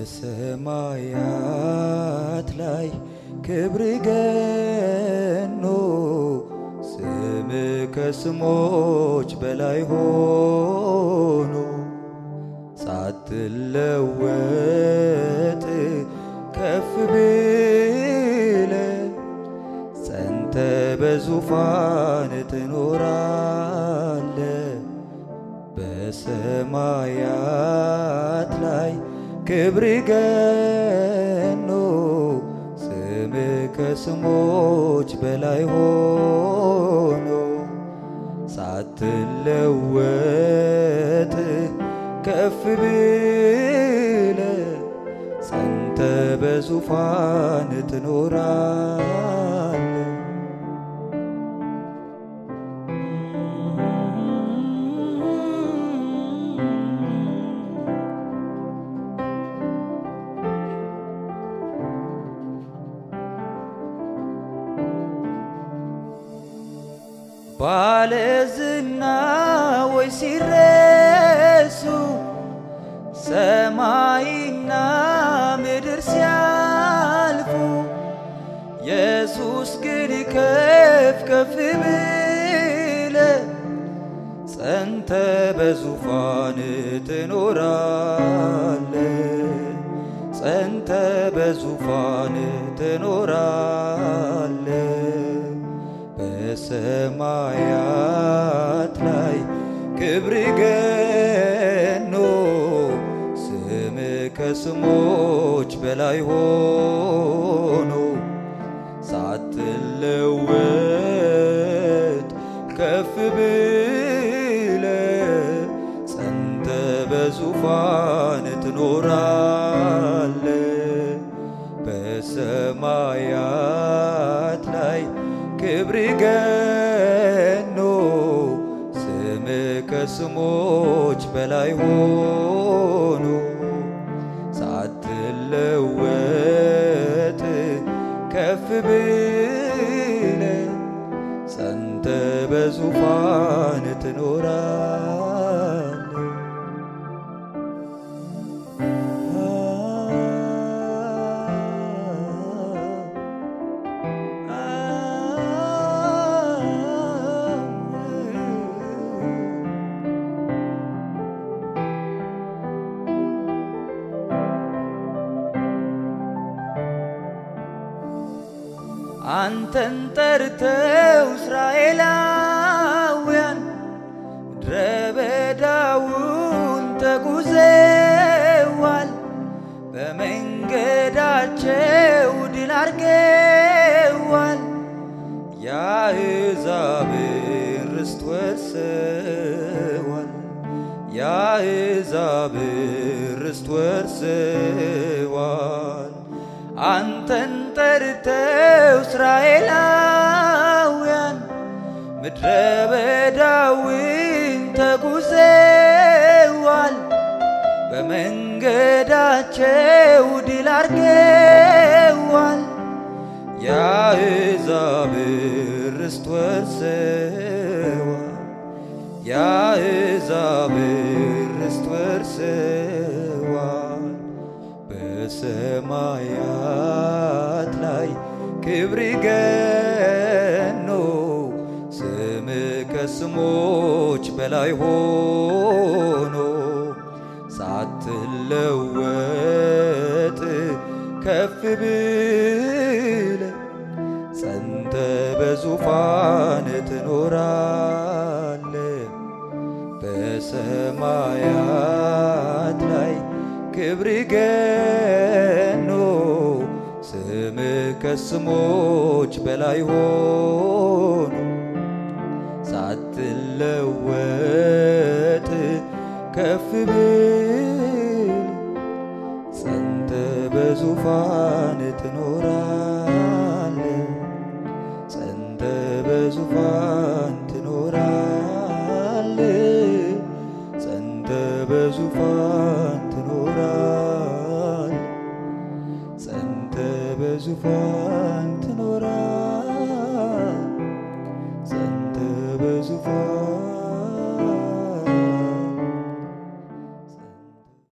በሰማያት ላይ ክብር ገኖ ስም ከስሞች በላይ ሆኖ ሳትለወጥ ከፍ ብለ ጸንተ በዙፋን ትኖራለ በሰማያት ላይ ክብር ገኖ ስም ከስሞች በላይ ሆኖ ሳትለወጥ ከፍ ብለ ጸንተ በዙፋን ትኖራለ ባለዝና ወይ ሲረሱ ሰማይና ምድር ሲያልፉ ኢየሱስ ግን ከፍ ከፍ ብለ ጸንተ በዙፋን ትኖራለ ጸንተ በዙፋን ትኖራለ በሰማያት ላይ ክብር ገኖ ስም ከስሞች በላይ ሆኖ ሳትለወጥ ከፍ ብለ ጸንተ በዙፋን ትኖራለ በሰማያት ላይ ክብር ገኖ ስም ከስሞች በላይ ሆኖ ሳትለወጥ ከፍ ብለ ጸንተ በዙፋን ትኖራለ አንተን ጠርተው እስራኤላውያን ምድረ በዳውን ተጉዘዋል በመንገዳቸው ድል አድርገዋል የአሕዛብን ርስት ወርሰዋል የአሕዛብን ርስት ወርሰዋል አንተን ጠርተው እስራኤላውያን ምድረ በዳውን ተጉዘዋል በመንገዳቸው ድል አድርገዋል የአሕዛብን ርስት ወርሰዋል የአሕዛብን ርስት ወርሰዋል በሰማያት ላይ ክብር ገኖ ስም ከስሞች በላይ ሆኖ ሳትለወጥ ከፍ ብለ ጸንተ በዙፋን ትኖራለ በሰማያት ላይ ክብር ገኖ ስም ከስሞች በላይ ሆኖ ሳትለወጥ ከፍ ብለ ጸንተ በዙፋን ትኖራለ ጸንተ በዙፋን ትኖራለ ጸንተ በዙፋን ትኖራለ ጸንተ በዙፋን ትኖራለ ጸንተ በዙፋን